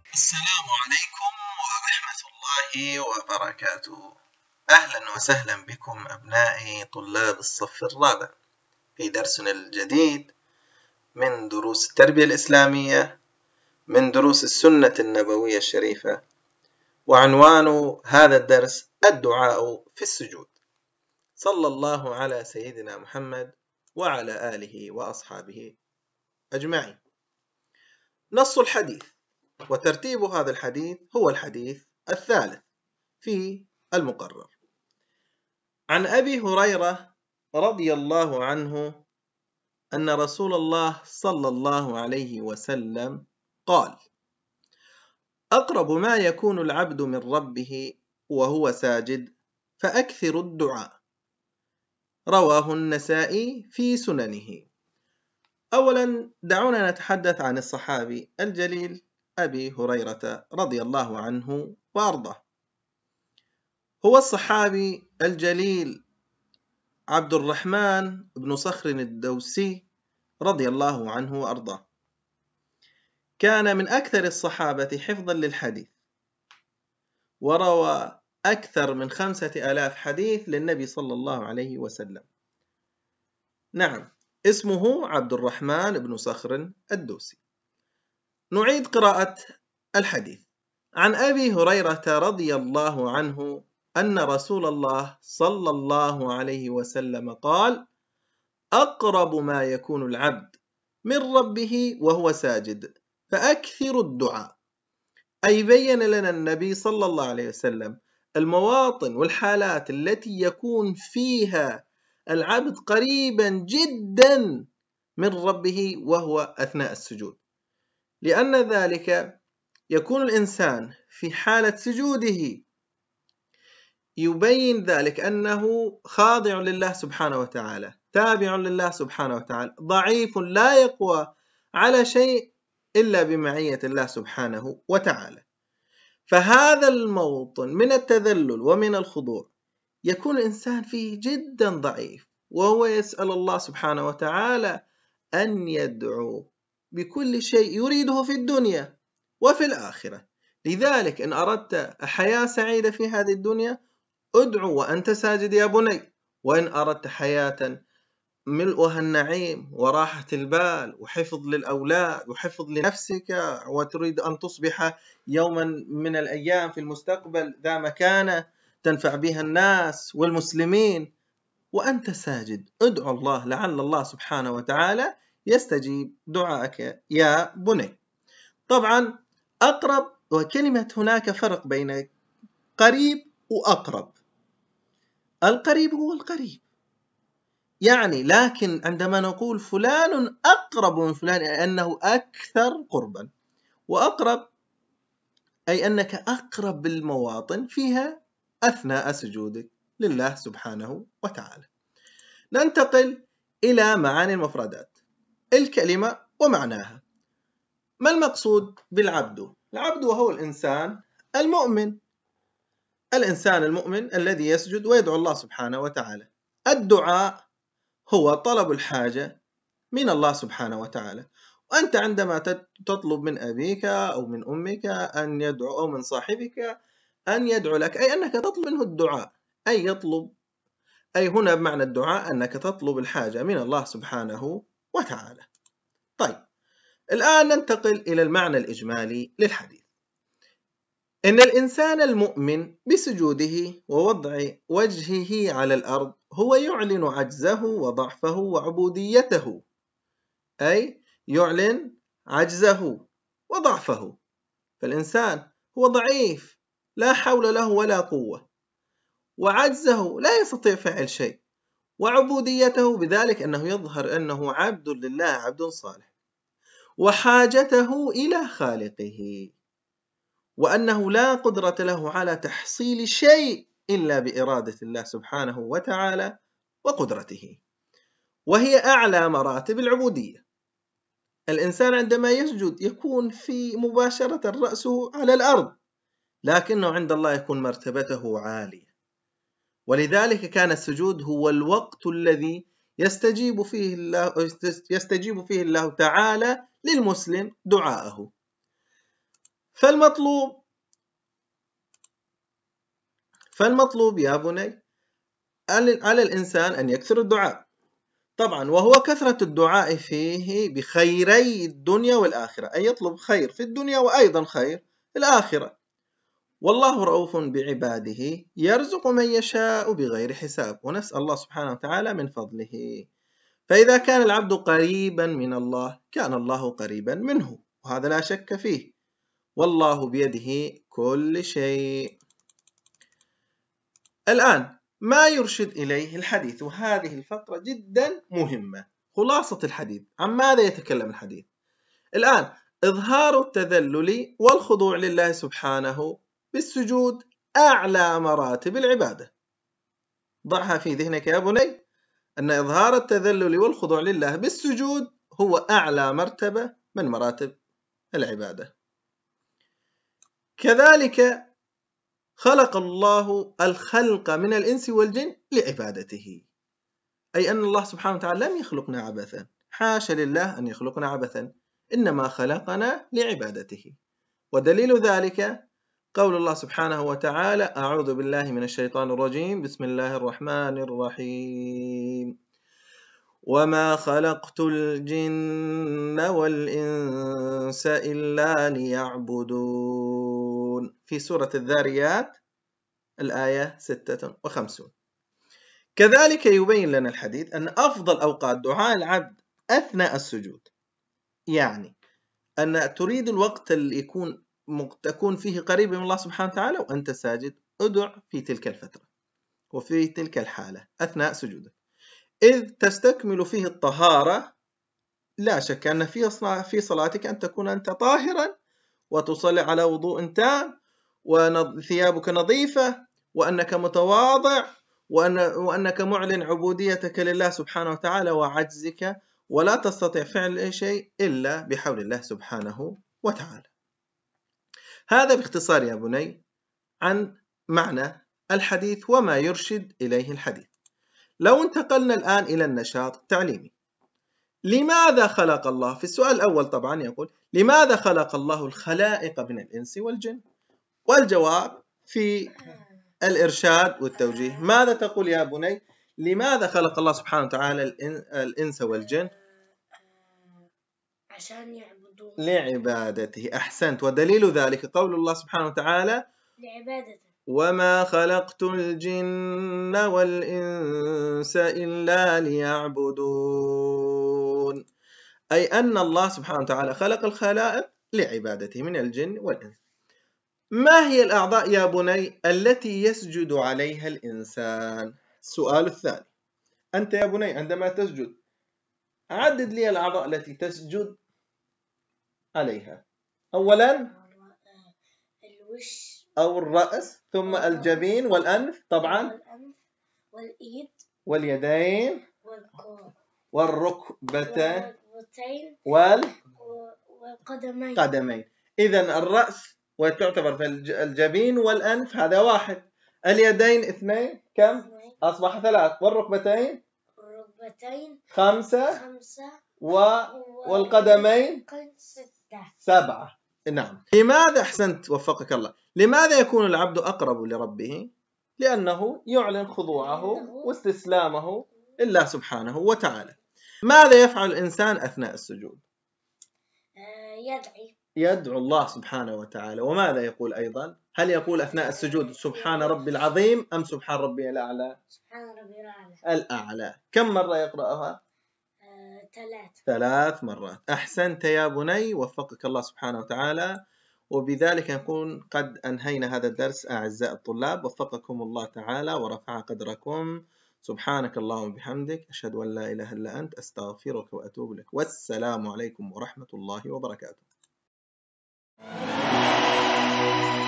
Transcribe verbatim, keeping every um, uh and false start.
السلام عليكم ورحمة الله وبركاته. أهلا وسهلا بكم أبنائي طلاب الصف الرابع في درسنا الجديد من دروس التربية الإسلامية من دروس السنة النبوية الشريفة، وعنوان هذا الدرس الدعاء في السجود. صلى الله على سيدنا محمد وعلى آله وأصحابه أجمعين. نص الحديث وترتيب هذا الحديث هو الحديث الثالث في المقرر. عن أبي هريرة رضي الله عنه أن رسول الله صلى الله عليه وسلم قال: أقرب ما يكون العبد من ربه وهو ساجد فأكثر الدعاء. رواه النسائي في سننه. أولا دعونا نتحدث عن الصحابي الجليل أبي هريرة رضي الله عنه وأرضاه. هو الصحابي الجليل عبد الرحمن بن صخر الدوسي رضي الله عنه وأرضاه. كان من أكثر الصحابة حفظا للحديث، وروى أكثر من خمسة آلاف حديث للنبي صلى الله عليه وسلم. نعم، اسمه عبد الرحمن بن صخر الدوسي. نعيد قراءة الحديث. عن أبي هريرة رضي الله عنه أن رسول الله صلى الله عليه وسلم قال: أقرب ما يكون العبد من ربه وهو ساجد فأكثر الدعاء. أي بين لنا النبي صلى الله عليه وسلم المواطن والحالات التي يكون فيها العبد قريبا جدا من ربه وهو أثناء السجود، لأن ذلك يكون الإنسان في حالة سجوده يبين ذلك أنه خاضع لله سبحانه وتعالى، تابع لله سبحانه وتعالى، ضعيف لا يقوى على شيء إلا بمعية الله سبحانه وتعالى. فهذا الموطن من التذلل ومن الخضوع يكون الإنسان فيه جدا ضعيف، وهو يسأل الله سبحانه وتعالى أن يدعو بكل شيء يريده في الدنيا وفي الآخرة. لذلك إن أردت حياة سعيدة في هذه الدنيا ادعو وأنت ساجد يا بني، وإن أردت حياة ملؤها النعيم وراحة البال وحفظ للأولاد وحفظ لنفسك، وتريد أن تصبح يوما من الأيام في المستقبل ذا مكانة تنفع بها الناس والمسلمين وأنت ساجد، ادعو الله لعل الله سبحانه وتعالى يستجيب دعائك يا بني. طبعا أقرب، وكلمة هناك فرق بين قريب وأقرب. القريب هو القريب يعني، لكن عندما نقول فلان أقرب من فلان أنه أكثر قربا، وأقرب أي أنك أقرب بالمواطن فيها أثناء سجودك لله سبحانه وتعالى. ننتقل إلى معاني المفردات. الكلمة ومعناها. ما المقصود بالعبد؟ العبد وهو الإنسان المؤمن، الإنسان المؤمن الذي يسجد ويدعو الله سبحانه وتعالى. الدعاء هو طلب الحاجة من الله سبحانه وتعالى، وأنت عندما تطلب من أبيك أو من أمك أن يدعو، أو من صاحبك أن يدعو لك، أي أنك تطلب منه الدعاء، أي يطلب أي هنا بمعنى الدعاء أنك تطلب الحاجة من الله سبحانه وتعالى. طيب، الآن ننتقل إلى المعنى الإجمالي للحديث. إن الإنسان المؤمن بسجوده ووضع وجهه على الأرض هو يعلن عجزه وضعفه وعبوديته، أي يعلن عجزه وضعفه، فالإنسان هو ضعيف لا حول له ولا قوة، وعجزه لا يستطيع فعل شيء، وعبوديته بذلك أنه يظهر أنه عبد لله، عبد صالح، وحاجته إلى خالقه، وأنه لا قدرة له على تحصيل شيء إلا بإرادة الله سبحانه وتعالى وقدرته، وهي أعلى مراتب العبودية. الإنسان عندما يسجد يكون في مباشرة رأسه على الأرض، لكنه عند الله يكون مرتبته عالية، ولذلك كان السجود هو الوقت الذي يستجيب فيه الله يستجيب فيه الله تعالى للمسلم دعاءه. فالمطلوب فالمطلوب يا بني على الإنسان أن يكثر الدعاء طبعا، وهو كثرة الدعاء فيه بخيري الدنيا والآخرة، أي يطلب خير في الدنيا وأيضا خير في الآخرة. والله رؤوف بعباده يرزق من يشاء بغير حساب، ونسأل الله سبحانه وتعالى من فضله. فإذا كان العبد قريبا من الله كان الله قريبا منه، وهذا لا شك فيه، والله بيده كل شيء. الآن ما يرشد إليه الحديث، وهذه الفقرة جدا مهمة. خلاصة الحديث، عن ماذا يتكلم الحديث؟ الآن إظهار التذلل والخضوع لله سبحانه بالسجود أعلى مراتب العبادة. ضعها في ذهنك يا بني أن إظهار التذلل والخضوع لله بالسجود هو أعلى مرتبة من مراتب العبادة. كذلك خلق الله الخلق من الإنس والجن لعبادته، أي أن الله سبحانه وتعالى لم يخلقنا عبثا، حاشا لله أن يخلقنا عبثا، إنما خلقنا لعبادته. ودليل ذلك قول الله سبحانه وتعالى: أعوذ بالله من الشيطان الرجيم، بسم الله الرحمن الرحيم: وما خلقت الجن والإنس إلا ليعبدون، في سورة الذاريات الآية ستة وخمسين. كذلك يبين لنا الحديث أن أفضل أوقات دعاء العبد أثناء السجود، يعني أن تريد الوقت اللي يكون تكون فيه قريب من الله سبحانه وتعالى وأنت ساجد، ادع في تلك الفترة وفي تلك الحالة أثناء سجودك، إذ تستكمل فيه الطهارة. لا شك أن في صلاتك أن تكون أنت طاهرا وتصلي على وضوء تام وثيابك نظيفة وأنك متواضع وأن وأنك معلن عبوديتك لله سبحانه وتعالى وعجزك، ولا تستطيع فعل أي شيء إلا بحول الله سبحانه وتعالى. هذا باختصار يا بني عن معنى الحديث وما يرشد إليه الحديث. لو انتقلنا الآن إلى النشاط التعليمي، لماذا خلق الله؟ في السؤال الأول طبعا يقول: لماذا خلق الله الخلائق من الإنس والجن؟ والجواب في الإرشاد والتوجيه. ماذا تقول يا بني؟ لماذا خلق الله سبحانه وتعالى الإنس والجن؟ عشان يعبدون، لعبادته. أحسنت. ودليل ذلك قول الله سبحانه وتعالى: لعبادته: وما خلقت الجن والإنس إلا ليعبدون، أي أن الله سبحانه وتعالى خلق الخلائق لعبادته من الجن والإنس. ما هي الأعضاء يا بني التي يسجد عليها الإنسان؟ السؤال الثاني، أنت يا بني عندما تسجد عدد لي الأعضاء التي تسجد عليها. أولا الوش أو الرأس، ثم الجبين والأنف طبعا، والأنف والإيد واليدين والركبتين وال والقدمين. قدمين. إذن الرأس وتعتبر في الجبين والأنف هذا واحد، اليدين اثنين، كم؟ أصبح ثلاث، والركبتين الركبتين خمسة خمسة و... والقدمين ستة سبعة. نعم. لماذا أحسنت وفقك الله؟ لماذا يكون العبد أقرب لربه؟ لأنه يعلن خضوعه واستسلامه لله سبحانه وتعالى. ماذا يفعل الإنسان أثناء السجود؟ يدعي يدعو الله سبحانه وتعالى. وماذا يقول أيضا؟ هل يقول أثناء السجود سبحان ربي العظيم أم سبحان ربي الأعلى؟ سبحان ربي الأعلى. الأعلى. كم مرة يقرأها؟ آه، ثلاث ثلاث مرات. أحسنت يا بني، وفقك الله سبحانه وتعالى. وبذلك نكون قد أنهينا هذا الدرس أعزائي الطلاب، وفقكم الله تعالى ورفع قدركم. سبحانك اللهم وبحمدك، أشهد أن لا إله إلا أنت، أستغفرك وأتوب إليك، والسلام عليكم ورحمة الله وبركاته.